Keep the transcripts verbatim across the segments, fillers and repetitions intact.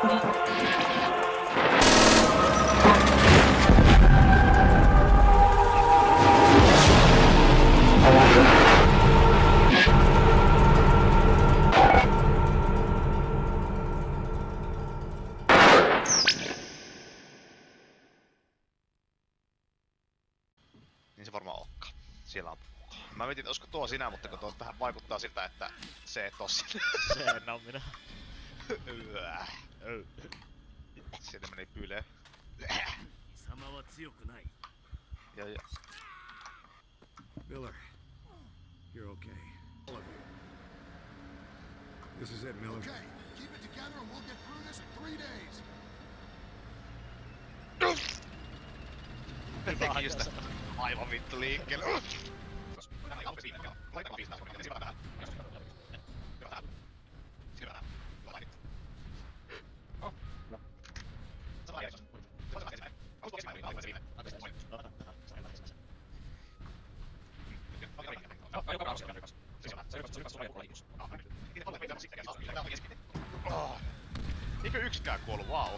Niin se varmaan olekaan. Siellä on puuko. Mä mietin, että olisiko tuo sinä, mutta kun tuo tähän vaikuttaa siltä, että se et oo sinä. Se en oo minä. Sieltä meni pylee. Ja ja. Miller, you're okay. All of you. This is it, Miller. Okay, keep it together and we'll get through this in three days. Teki just aivan vittu liikkeelle. Eikö yksikään kuollu? Vau.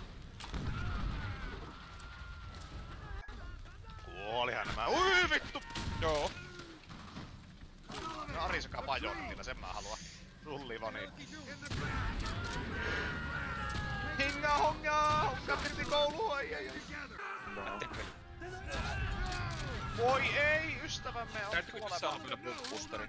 Kuolihan nämä. Ui vittu! Joo. No Arisakaa pajonettilla, sen mä haluan. Rullivani. Hinga honga! Honga pirti kouluun! Ai ai ai! Voi ei! Ystävämme on Täytyykö tässä olla vielä pumppusteri?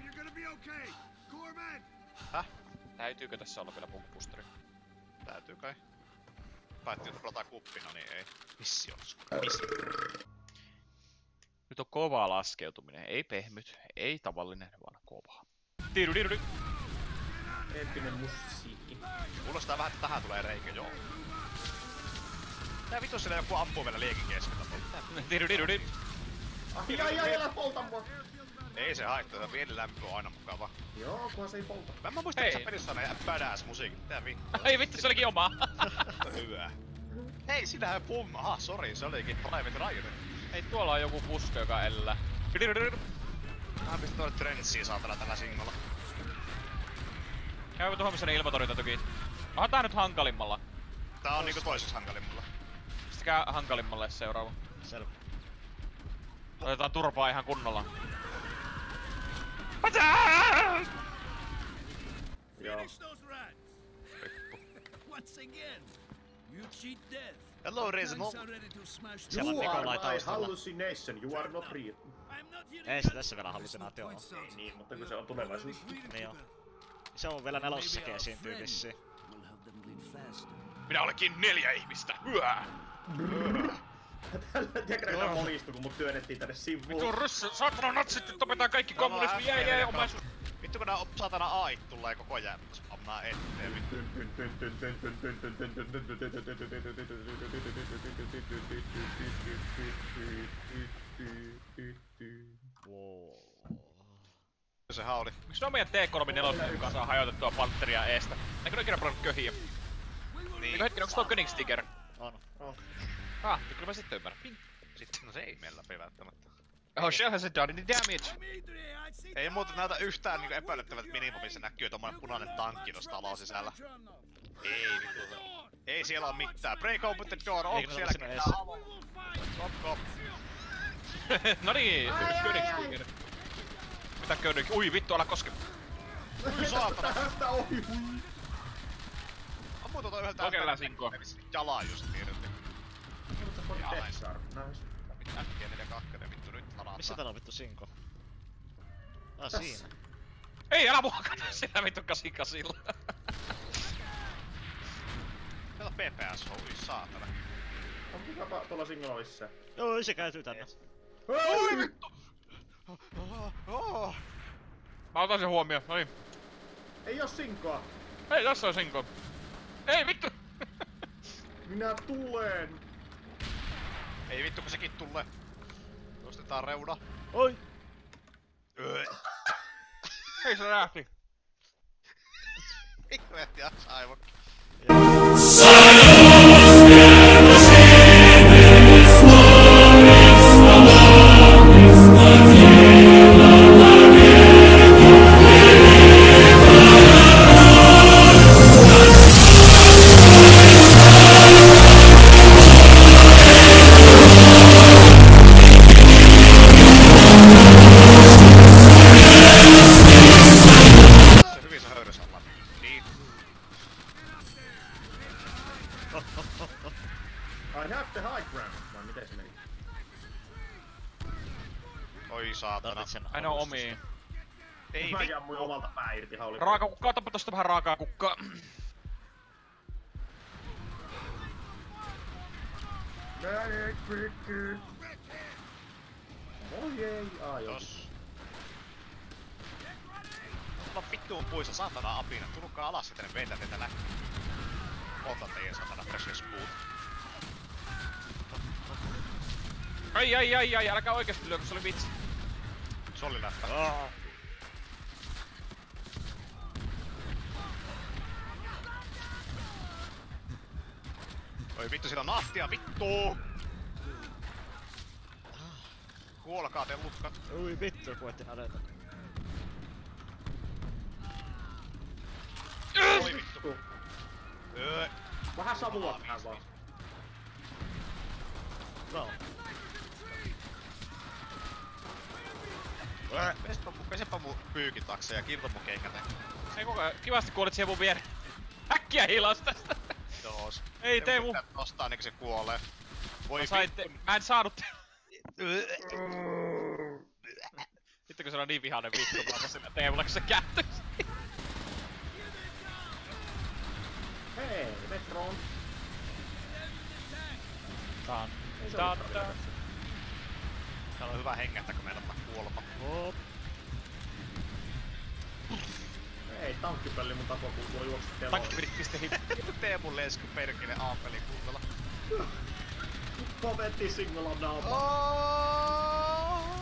Häh? Täytyykö tässä olla vielä pumppusteri? Täytyy kai. Päätti, että pelataan kuppina, niin ei. Missiossa. Missio. Nyt on kova laskeutuminen. Ei pehmyt, ei tavallinen, vaan kova. Tiiru, tiiru, tiiru. Eeppinen musiikki. Kuulostaa vähän, että tähän tulee reikö, joo. Tää vittu siellä joku ampuu vielä liekin keskellä. Tiiru, tiiru, tiiru. Ai ai ai, älä polta mua! Ei se haittaa, että pieni lämpö on aina mukava. Joo, kunhan se ei polta. Mä en mä muista, että sä pelissä on ihan badass musiikki. Mitä vittu? Ai vittu, se olikin oma. Hyvä. Hei, sinähän pum. Aha, sori, se olikin Private Ryan. Ei, tuolla on joku puska, joka elää. Mä pistän tuolle trentsiin saatana tällä singolla. Käykö tuohon missä ne ilmatorjunta toki? Onhan tää nyt hankalimmalla. Tää on niinku toiseks hankalimmalla. Pistäkää hankalimmalle seuraava. Selvä. Otetaan turpaa ihan kunnolla. Joo. Hello, Reasonable. Siellä on You Nikolai are my taustalla. hallucination, you are not real. Ei se tässä vielä hallusinaatio on. Ei niin, mutta kun se on tulevaisuus. Niin on. Se on vielä nelossakin esiintyy vissiin. Minä olekin neljä ihmistä. Hyää! Tällä tiedätkö näitä molistu, kun mut työnnettiin tänne sivuun. Vittu ryssä, saatana natsit, nyt tapetaan kaikki kommunismi, jää jää omaisuus. Vittu kun nää saatana A I tulee koko ajan. Spamnaa eteen vittu. Wow. Se hauli. Miks ne on meidän T kolmekymmentäneljä, joka saa hajotettua pantteria eestä? Eikö ne ikinä pelannut köhiä? Niin. Eikö hetkinen, onks tuo Königstiger? On. On. Ah, kyllä mä sitten ymmärrän. Ping. Sitten no se ei mene läpi välttämättä. Oh, shell has done any damage. Ei muuten näytä yhtään niinku epäilyttävät minimumissa näkyy tommonen punainen tankki tossa talon sisällä. Ei vittu. Ei siellä oo mitään. Break open the door, onko siellä ketään? Kop kop. No niin, Königstiger. Mitä König? Ui vittu, älä koske. Ui saatana. Tästä ohi. Ammu tuota yhdeltä Kokeillaan sinkoa. jalaa just niin irti. Mutta se on Death Star. Nice. Mitä äkkiä neljä kakkonen vittu nyt lanataan. Missä täällä on vittu sinko? Ah, siinä. Ei, älä mua katso sillä vittu kasikasilla. Täällä P P S, oi saatana. On kukapa tuolla singolla lisää. Joo, se kääntyy tänne. Oi vittu! Oh. Mä otan sen huomioon, no niin. Ei oo sinkoa. Hei, tässä on sinko. Ei vittu! Minä tulen. Ei vittu kun sekin tulee. Nostetaan reuna. Oi! Öö. Hei, se lähti. Pikku jätti aivan. tarvitsen Aina on omia. Ei Mä vittu. jammuin omalta pää irti, ihan oli. Raakakukkaa, otapa tosta vähän raakaa kukkaa. Medic, pikki. Oi ei, ai joo. Jos. Mulla vittuun puissa saatana apina. Tulkaa alas sitten, veitä teitä läpi. Ota teidän satana precious boot. Ai ai ai ai, älkää oikeesti lyö, kun se oli vitsi. Se oli läppä. Aa. Oi vittu, sillä on nahtia, vittu! Kuolkaa te lutkat. Ui vittu, koetin adeta. Oi vittu. Öö. Vähän savua tähän vaan. No. Pesepä mun, pesepä mun pyykitakse ja kirta mun kengätä. Ei koko ajan, kivasti kuolit siihen mun viereen. Äkkiä hilas tästä. Doos. Ei tee mun. Pitää nostaa niin se kuolee. Voi Mä sain te... Mä en saanut te... Vittu kun se on niin vihainen vittu, mä oon sinne Teemulla kun se kääntyy. Hei, Metron. Taan. Ei se Tää- olekaan tää- vielä. Täällä on hyvä hengähtää kun meillä on kuolema. Hop. Ei, tankkipelli mun tapa, kun tuo juokset teloon. Tankkipirit piste hit. Tee mun lesku perkele A-peli kunnolla. Povetti singolla naama. Oh!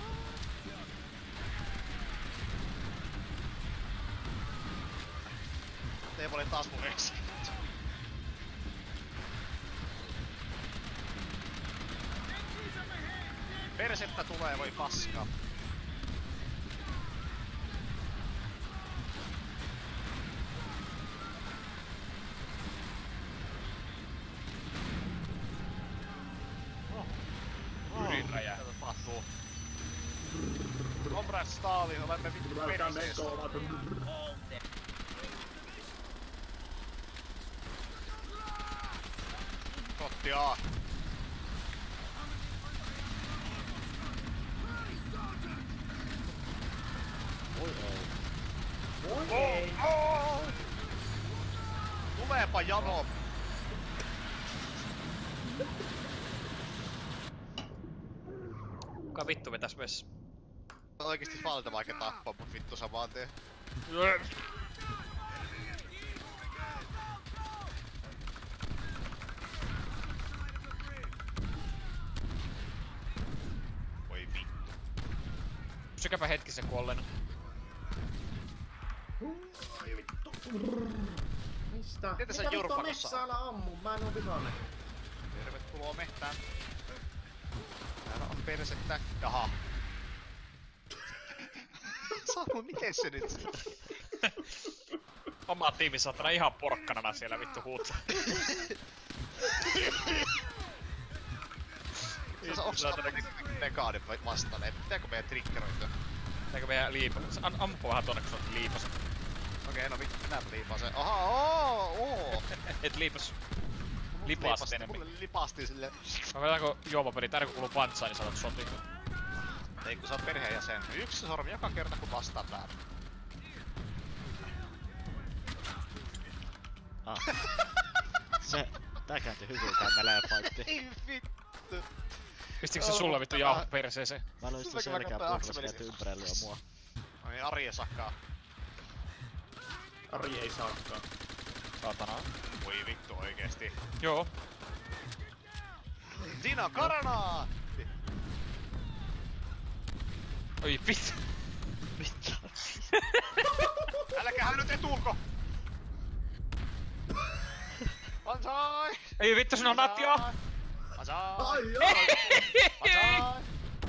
Teemu oli taas mun eksi. Persettä tulee, voi paskaa. Ydin räjähtää. Mitä tapahtuu? Comrade Stalin, olemme vittu Välkää perseessä. Metron. Totti A. Oi ei. Voi Oh, ei. oh! Tuleepa jano. Kuka vittu vetäs vessa? On oikeesti valita vaikka tappaa mut vittu samaan tien. Voi vittu. Pysykääpä hetkisen kuolleena. Ai vittu. Mistä? Ketä sä Mitä vittua Jurpanossa metsällä ammun? Mä en oo vihainen. Tervetuloa mehtään. Täällä on persettä. Jaha. Samu, miten se nyt? Oma tiimi saatana ihan porkkanana siellä vittu huuttaa. Se onks mekaani vastaan? Pitääkö meidän triggeroitua? Pitääkö meidän liipas? An ammupa vähän tonne kun se on liipas. Okei, no vittu, minä liipaan sen. Aha, oo, oo. Et liipas. Lipasit enemmän. Mulle lipasti silleen. Mä vedänkö juomapeli, tää kun kuuluu pantsaan, niin sanot sotiin. Ei kun sä oot perheenjäsen. Yksi sormi joka kerta kun vastaan päälle. Ah. Se... Tää kääntyi hyvin tää melee fightti. Ei vittu. Pistikö se sulle vittu jauho perseeseen? Mä löin sitä Silläkin mä selkää katsoin pulvassa Aksemelin. kääntyy ympärille ja mua. No niin, Ari ei saakaan. Ari ei saakaan. Saatana. Voi vittu oikeesti. Joo. Siinä on karanaa! Oi vittu. Vittu. Älkää nyt etuulko! Bansai! Ei vittu, sinä on nattia! Bansai! Ai joo! Bansai!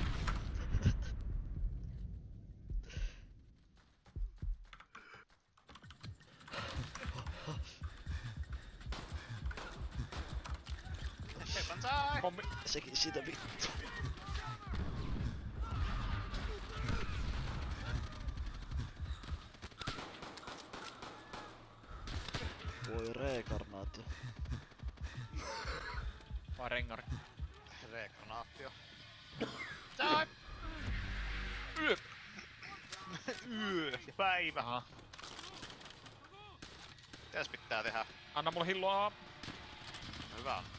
Bansai! Pommi. Sekin siitä vittu. Voi reinkarnaatio. Vai rengari. Regranaatio. Bansai! Yö. Yö ja päivä. Aha. Mitäs pitää tehdä? Anna mulle hilloa. Hyvä on.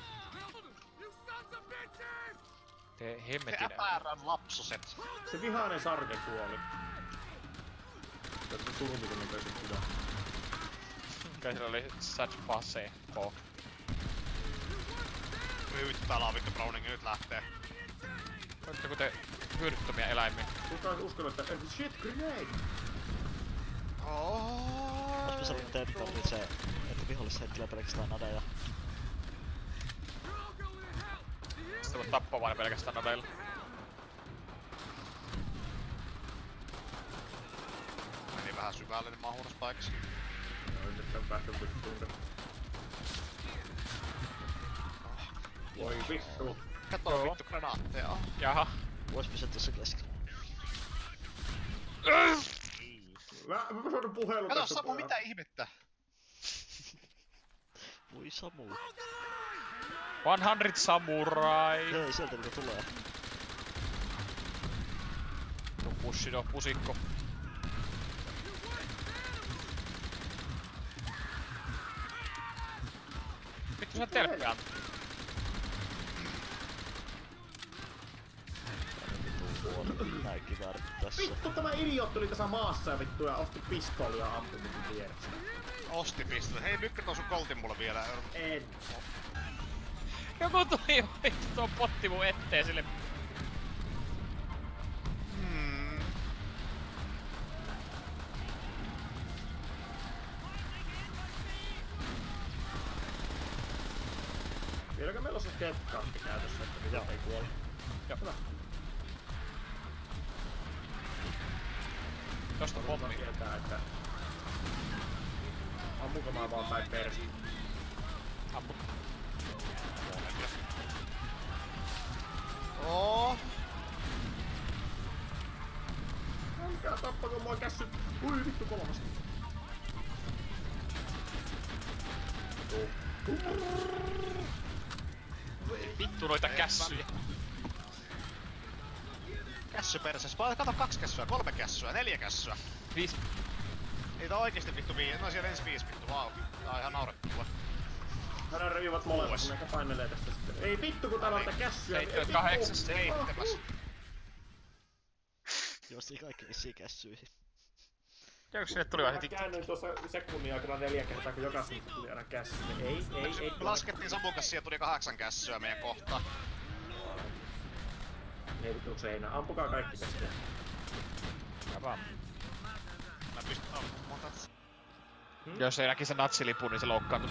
Tee Se hemmetin. äpärän lapsoset. Se vihainen sarke kuoli. Tässä surmisen nopeasti hyvä. Kai sillä oli such passe. Poo. Nyt täällä on vittu Browning, nyt lähtee. Oletteko te hyödyttömiä eläimiä? Kuka olisi uskonut, että eh, shit, grenade! Oh. Olisiko sanonut teet on nyt se, että vihollis heittelee pelkästään nadeja. Sitä voit tappaa vain pelkästään nadeilla. Meni vähän syvällinen mahuudaspaikas. No, nyt tän päästä vittuun. Voi vittu. Kato vittu granaatteja. Jaha. Vois pysyä tuossa keskellä. Mä, mä sanon puhelu Kato tässä. Samu, mitä ihmettä? Voi Samu. sata samurai. Hei, sieltä mitä tulee. No pushido, pusikko. Vittu sä telppään. Nää kiväärit tässä. Vittu, tämä idiootti oli tässä maassa ja vittu ja osti pistoolia ja ampui vittu vieressä. Osti pistole. Hei, Mykkä tuo sun koltin mulle vielä. En. Joku tuli vittu tuon potti mun eteen sille. Hmm. Vieläkö meillä on se ketkartti käytössä, että mitä ei kuole? Joo. Hyvä. Tosta Pommi pommi. tietää, että... Ammuko mä vaan päin persi? Ammu. Oh. Älkää tappako mua kässyt! Ui vittu kolmas! Tuu. Vittu noita kässyjä. Kässy perses. Kato kaksi kässyä, kolme kässyä, neljä kässyä. Viis. Niitä on oikeesti vittu viisi. No siellä ensi viisi vittu. Vau. Tää on ihan naurettavaa. Täällä revivat molemmat, kun eikä painelee tästä sitten. Ei vittu kun täällä on tää kässyä! Seitsemän, Ei vittu. kahdeksan, Seitsemäs. Juostiin kaikki vissiin kässyihin. Käykö sinne tuli vaan Mä heti? käännyin tuossa sekunnin aikana neljä kertaa, kun joka suunta tuli aina kässy. Ei, ei, ei. Me laskettiin Samun kanssa, siellä tuli kahdeksan kässyä meidän kohtaan. Ei vittu seinä. Ampukaa kaikki tästä. Ja vaan. Mä pystyn ampumaan tätä. Jos ei näki se natsilipun, niin se loukkaantuu.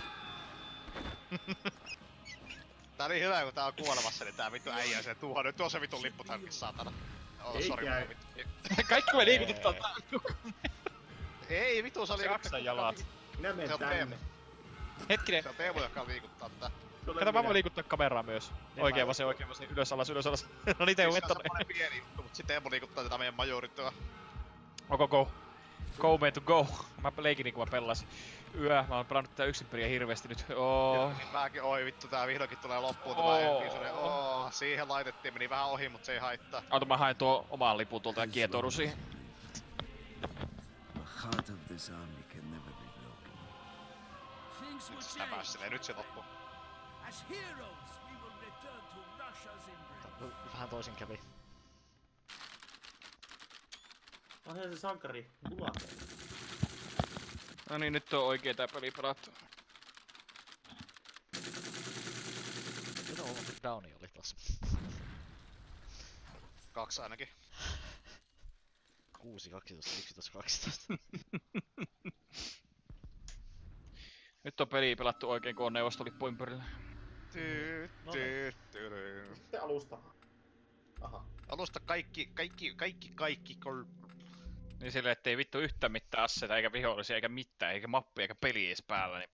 Tää oli hyvä, kun tää on kuolemassa, niin tää vittu äijä sen tuohon. Nyt tuo se vitun lippu tänne, saatana. Oh, Ei sori, käy. mä vittu. Kaikki me liikututtaa tää. Ei vitu, se oli... Saksan jalat. Minä Se menen on tänne. Teemu. Hetkinen. Se on Teemu, joka liikuttaa tätä. Kato, mä voin liikuttaa kameraa myös. Oikein vasen, oikein vasen. Ylös alas, ylös alas. No niin, Teemu, Siis et se on tonne. semmonen pieni juttu, mut sit Teemu liikuttaa tätä meidän majorittua. Okay, go. Go, man to go. Mä leikin niin kuin mä pelasin. Yö, mä oon pelannut tää yksin peliä hirveesti nyt. Oo. Ja mäkin, oi vittu, tää vihdoinkin tulee loppuun Oo. tämä episoden. Oo, siihen laitettiin, meni vähän ohi, mut se ei haittaa. Ota, mä haen tuo oman lipun tuolta ja kietoudun siihen. The heart of this army can never be broken. Things will Nyt se change. täpäys silleen, nyt se loppuu. As heroes, we will return to Russia's embrace. Vähän toisin kävi. Onhan se sankari. Mulla. No niin, nyt on oikee tää peli pelattu. Mitä on Downi oli tossa? Kaksi ainakin. kuusi, kaksitoista, yksitoista, kaksitoista. Nyt on peli pelattu oikein, kun on neuvostolippu ympärillä. Tyy, No tyy, tyy. Sitten alusta. Aha. Alusta kaikki, kaikki, kaikki, kaikki, kol... Niin silleen, ettei vittu yhtään mitään asseita, eikä vihollisia, eikä mitään, eikä mappia, eikä peli edes päällä, niin